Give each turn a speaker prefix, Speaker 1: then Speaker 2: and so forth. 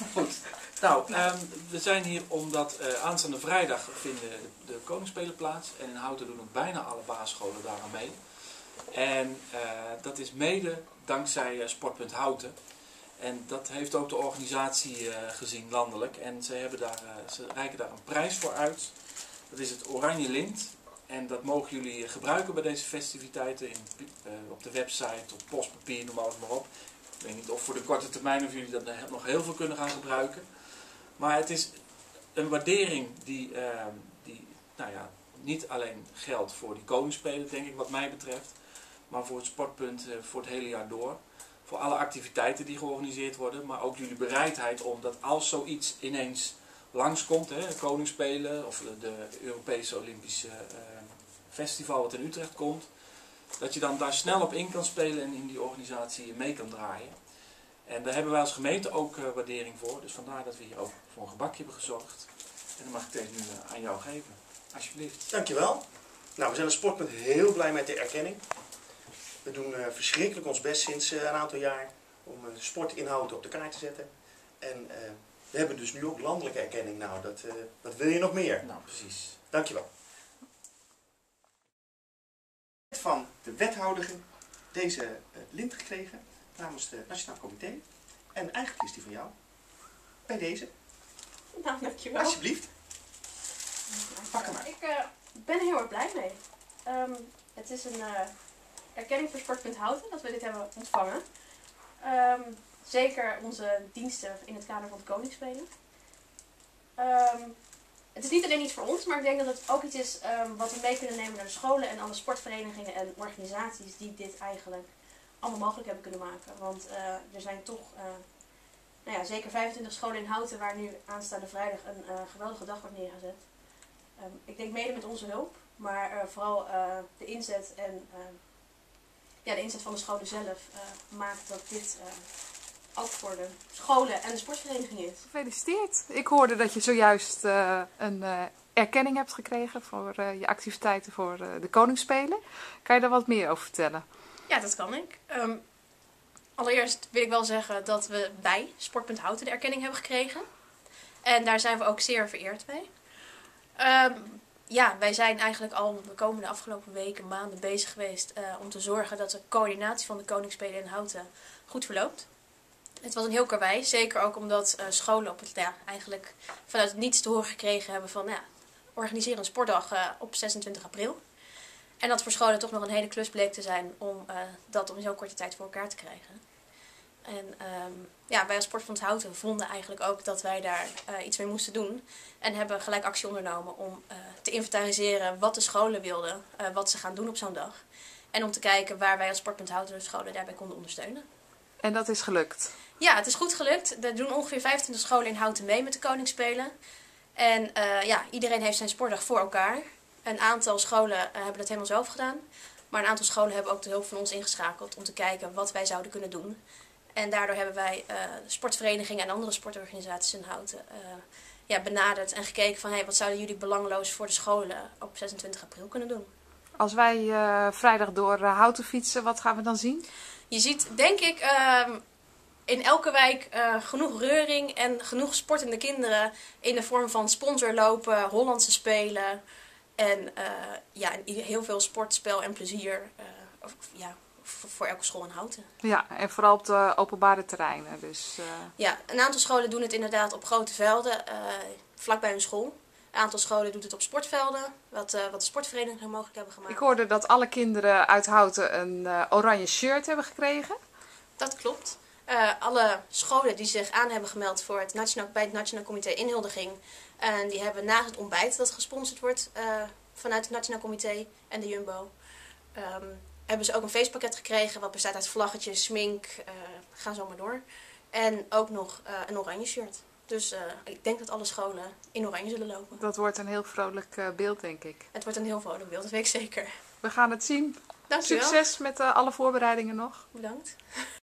Speaker 1: Goed. Nou, we zijn hier omdat aanstaande vrijdag vinden de Koningsspelen plaats. En in Houten doen ook bijna alle basisscholen daar aan mee. En dat is mede dankzij Sportpunt Houten. En dat heeft ook de organisatie gezien landelijk. En ze reiken daar een prijs voor uit. Dat is het Oranje Lint. En dat mogen jullie gebruiken bij deze festiviteiten op de website, op postpapier, noem alles maar op. Ik weet niet of voor de korte termijn of jullie dat nog heel veel kunnen gaan gebruiken. Maar het is een waardering die nou ja, niet alleen geldt voor die Koningsspelen, denk ik, wat mij betreft. Maar voor het Sportpunt voor het hele jaar door. Voor alle activiteiten die georganiseerd worden. Maar ook jullie bereidheid om dat als zoiets ineens langskomt, de Koningsspelen of de Europese Olympische Festival wat in Utrecht komt. Dat je dan daar snel op in kan spelen en in die organisatie mee kan draaien. En daar hebben wij als gemeente ook waardering voor. Dus vandaar dat we hier ook voor een gebakje hebben gezorgd. En dan mag ik deze nu aan jou geven. Alsjeblieft.
Speaker 2: Dankjewel. Nou, we zijn als Sportpunt heel blij met de erkenning. We doen verschrikkelijk ons best sinds een aantal jaar om de sportinhoud op de kaart te zetten. En we hebben dus nu ook landelijke erkenning. Nou, dat wil je nog meer.
Speaker 1: Nou, precies.
Speaker 2: Dankjewel. Van de wethouder deze lint gekregen namens het Nationaal Comité. En eigenlijk is die van jou. Bij deze.
Speaker 3: Nou, dankjewel.
Speaker 2: Alsjeblieft. Pak hem maar.
Speaker 3: Ik ben er heel erg blij mee. Het is een erkenning voor Sportpunt Houten dat we dit hebben ontvangen. Zeker onze diensten in het kader van de Koningsspelen. Het is niet alleen iets voor ons, maar ik denk dat het ook iets is wat we mee kunnen nemen naar de scholen en alle sportverenigingen en organisaties die dit eigenlijk allemaal mogelijk hebben kunnen maken. Want er zijn toch nou ja, zeker 25 scholen in Houten waar nu aanstaande vrijdag een geweldige dag wordt neergezet. Ik denk mede met onze hulp, maar vooral de inzet en ja, de inzet van de scholen zelf maakt dat dit ook voor de scholen en de sportvereniging is.
Speaker 4: Gefeliciteerd. Ik hoorde dat je zojuist een erkenning hebt gekregen voor je activiteiten voor de Koningsspelen. Kan je daar wat meer over vertellen?
Speaker 3: Ja, dat kan ik. Allereerst wil ik wel zeggen dat we bij Sportpunt Houten de erkenning hebben gekregen. En daar zijn we ook zeer vereerd mee. Ja, wij zijn eigenlijk al de komende afgelopen weken, maanden bezig geweest om te zorgen dat de coördinatie van de Koningsspelen in Houten goed verloopt. Het was een heel karwei, zeker ook omdat scholen op het, ja, eigenlijk vanuit het niets te horen gekregen hebben van ja, organiseer een sportdag op 26 april. En dat voor scholen toch nog een hele klus bleek te zijn om dat op zo'n korte tijd voor elkaar te krijgen. En ja, wij als Sportpunt Houten vonden eigenlijk ook dat wij daar iets mee moesten doen. En hebben gelijk actie ondernomen om te inventariseren wat de scholen wilden, wat ze gaan doen op zo'n dag. En om te kijken waar wij als Sportpunt Houten de scholen daarbij konden ondersteunen.
Speaker 4: En dat is gelukt?
Speaker 3: Ja, het is goed gelukt. Er doen ongeveer 25 scholen in Houten mee met de Koningsspelen. En ja, iedereen heeft zijn sportdag voor elkaar. Een aantal scholen hebben dat helemaal zelf gedaan. Maar een aantal scholen hebben ook de hulp van ons ingeschakeld om te kijken wat wij zouden kunnen doen. En daardoor hebben wij sportverenigingen en andere sportorganisaties in Houten ja, benaderd en gekeken van hey, wat zouden jullie belangloos voor de scholen op 26 april kunnen doen.
Speaker 4: Als wij vrijdag door Houten fietsen, wat gaan we dan zien?
Speaker 3: Je ziet denk ik in elke wijk genoeg reuring en genoeg sportende kinderen in de vorm van sponsorlopen, Hollandse spelen en ja, heel veel sportspel en plezier ja, voor elke school in Houten.
Speaker 4: Ja, en vooral op de openbare terreinen. Dus,
Speaker 3: ja, een aantal scholen doen het inderdaad op grote velden, vlakbij hun school. Een aantal scholen doet het op sportvelden, wat de sportverenigingen mogelijk hebben gemaakt.
Speaker 4: Ik hoorde dat alle kinderen uit Houten een oranje shirt hebben gekregen.
Speaker 3: Dat klopt. Alle scholen die zich aan hebben gemeld voor bij het Nationaal Comité Inhuldiging, die hebben naast het ontbijt dat gesponsord wordt vanuit het Nationaal Comité en de Jumbo, hebben ze ook een feestpakket gekregen wat bestaat uit vlaggetjes, smink, ga zo maar door. En ook nog een oranje shirt. Dus ik denk dat alle scholen in oranje zullen lopen.
Speaker 4: Dat wordt een heel vrolijk beeld, denk ik.
Speaker 3: Het wordt een heel vrolijk beeld, dat weet ik zeker.
Speaker 4: We gaan het zien.
Speaker 3: Dankjewel.
Speaker 4: Succes met alle voorbereidingen nog.
Speaker 3: Bedankt.